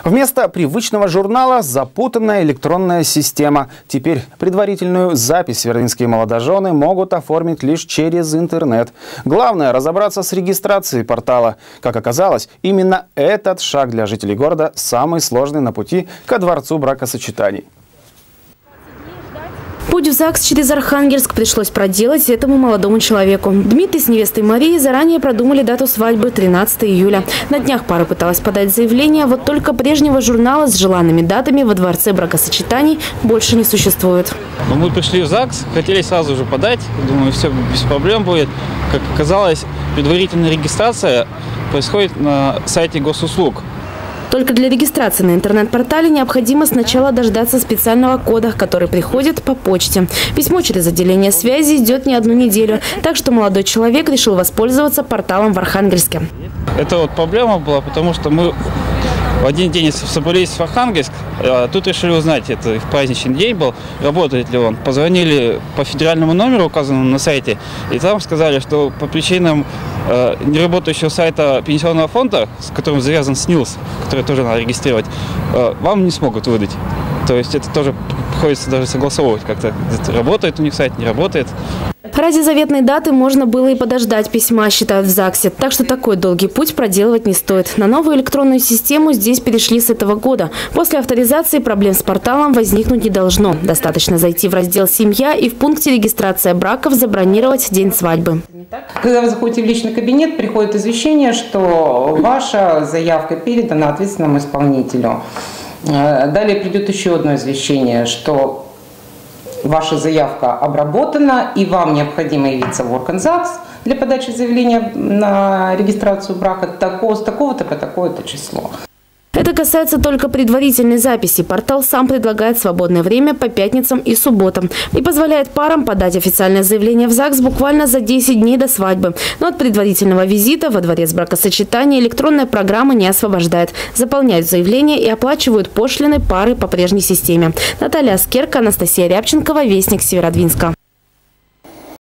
Вместо привычного журнала запутанная электронная система. Теперь предварительную запись северодвинские молодожены могут оформить лишь через интернет. Главное – разобраться с регистрацией портала. Как оказалось, именно этот шаг для жителей города самый сложный на пути ко дворцу бракосочетаний. Путь в ЗАГС через Архангельск пришлось проделать этому молодому человеку. Дмитрий с невестой Марией заранее продумали дату свадьбы – 13 июля. На днях пара пыталась подать заявление, вот только прежнего журнала с желанными датами во дворце бракосочетаний больше не существует. Мы пришли в ЗАГС, хотели сразу же подать, думаю, все без проблем будет. Как оказалось, предварительная регистрация происходит на сайте госуслуг. Только для регистрации на интернет-портале необходимо сначала дождаться специального кода, который приходит по почте. Письмо через отделение связи идет не одну неделю, так что молодой человек решил воспользоваться порталом в Архангельске. Это вот проблема была, потому что мы в один день собрались в Архангельск, а тут решили узнать, это в праздничный день был, работает ли он. Позвонили по федеральному номеру, указанному на сайте, и там сказали, что по причинам неработающего сайта пенсионного фонда, с которым завязан СНИЛС, который тоже надо регистрировать, вам не смогут выдать. То есть это тоже приходится даже согласовывать, как-то работает у них сайт, не работает. Ради заветной даты можно было и подождать письма, считают в ЗАГСе. Так что такой долгий путь проделывать не стоит. На новую электронную систему здесь перешли с этого года. После авторизации проблем с порталом возникнуть не должно. Достаточно зайти в раздел «Семья» и в пункте «Регистрация браков» забронировать день свадьбы. Когда вы заходите в личный кабинет, приходит извещение, что ваша заявка передана ответственному исполнителю. Далее придет еще одно извещение, что ваша заявка обработана, и вам необходимо явиться в орган ЗАГС для подачи заявления на регистрацию брака с такого-то по такое-то число. Это касается только предварительной записи. Портал сам предлагает свободное время по пятницам и субботам и позволяет парам подать официальное заявление в ЗАГС буквально за 10 дней до свадьбы. Но от предварительного визита во дворец бракосочетания электронная программа не освобождает. Заполняют заявление и оплачивают пошлины пары по прежней системе. Наталья Аскерка, Анастасия Рябченкова, Вестник Северодвинска.